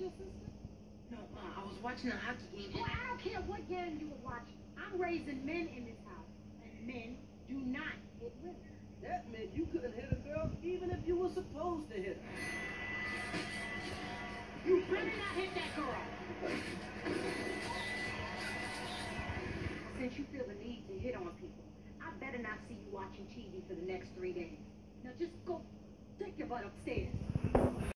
your sister? No, Ma, I was watching a hockey game. Well, I don't care what game you were watching. I'm raising men in this house, and men do not hit women. That meant you couldn't hit a girl even if you were supposed to hit her. You better not hit that girl. Since you feel the need to hit on people, I better not see you watching TV for the next 3 days. Now just go take your butt upstairs.